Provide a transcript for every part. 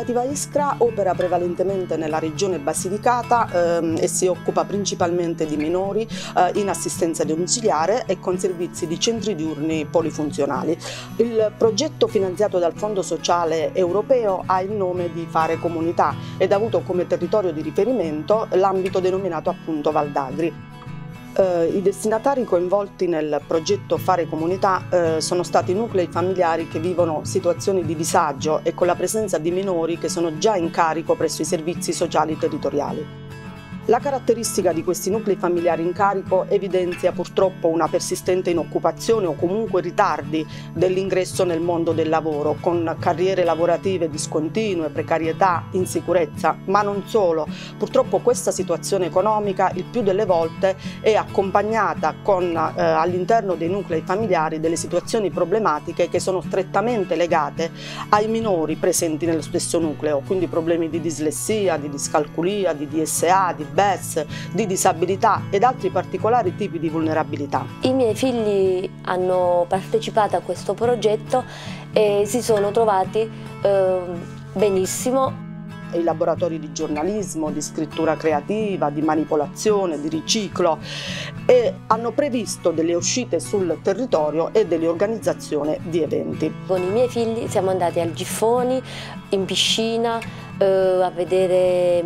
L'iniziativa Iskra opera prevalentemente nella regione Basilicata e si occupa principalmente di minori in assistenza domiciliare e con servizi di centri diurni polifunzionali. Il progetto finanziato dal Fondo Sociale Europeo ha il nome di Fare Comunità ed ha avuto come territorio di riferimento l'ambito denominato appunto Val d'Agri. I destinatari coinvolti nel progetto Fare Comunità sono stati nuclei familiari che vivono situazioni di disagio e con la presenza di minori che sono già in carico presso i servizi sociali territoriali. La caratteristica di questi nuclei familiari in carico evidenzia purtroppo una persistente inoccupazione o comunque ritardi dell'ingresso nel mondo del lavoro, con carriere lavorative discontinue, precarietà, insicurezza, ma non solo. Purtroppo questa situazione economica il più delle volte è accompagnata con all'interno dei nuclei familiari delle situazioni problematiche che sono strettamente legate ai minori presenti nello stesso nucleo, quindi problemi di dislessia, di discalculia, di DSA, di BES, di disabilità ed altri particolari tipi di vulnerabilità. I miei figli hanno partecipato a questo progetto e si sono trovati benissimo. I laboratori di giornalismo, di scrittura creativa, di manipolazione, di riciclo e hanno previsto delle uscite sul territorio e delle organizzazioni di eventi. Con i miei figli siamo andati al Giffoni, in piscina, a vedere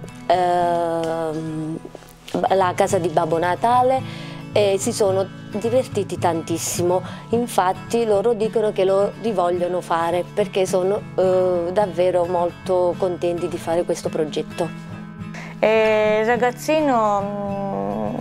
la casa di Babbo Natale e si sono divertiti tantissimo. Infatti loro dicono che lo rivogliono fare perché sono davvero molto contenti di fare questo progetto. Il ragazzino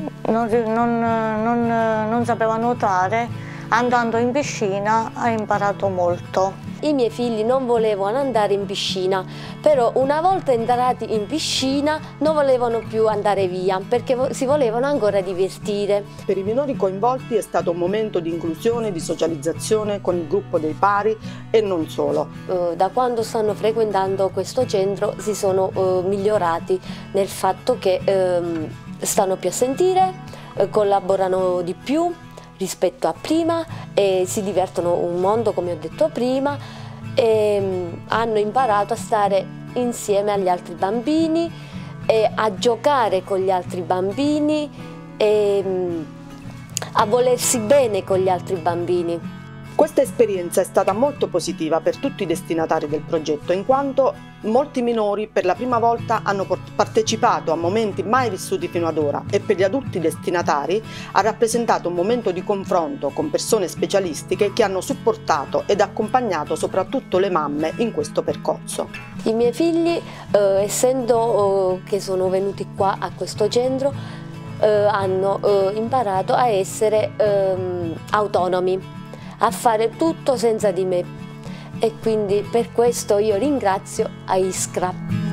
non sapeva nuotare, andando in piscina ha imparato molto. I miei figli non volevano andare in piscina, però una volta entrati in piscina non volevano più andare via perché si volevano ancora divertire. Per i minori coinvolti è stato un momento di inclusione, di socializzazione con il gruppo dei pari e non solo. Da quando stanno frequentando questo centro si sono migliorati nel fatto che stanno più a sentire, collaborano di più rispetto a prima e si divertono un mondo, come ho detto prima, e hanno imparato a stare insieme agli altri bambini e a giocare con gli altri bambini e a volersi bene con gli altri bambini. Questa esperienza è stata molto positiva per tutti i destinatari del progetto, in quanto molti minori per la prima volta hanno partecipato a momenti mai vissuti fino ad ora e per gli adulti destinatari ha rappresentato un momento di confronto con persone specialistiche che hanno supportato ed accompagnato soprattutto le mamme in questo percorso. I miei figli, essendo che sono venuti qua a questo centro, hanno imparato a essere autonomi, a fare tutto senza di me e quindi per questo io ringrazio Iskra.